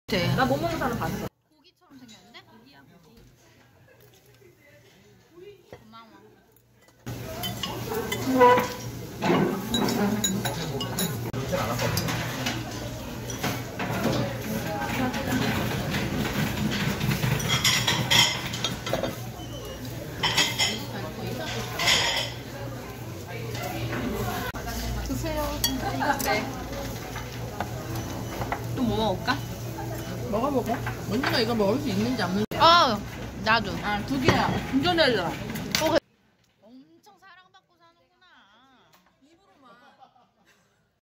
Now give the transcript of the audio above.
나 못 먹는 사람 봤어. 고기처럼 생겼는데? 고기야 고기. 고마워. 드세요. 네. 또 뭐 먹을까? 먹어보고. 언니가 이거 먹을 수 있는지 안 먹는지. 나도. 두 개야. 운전해라.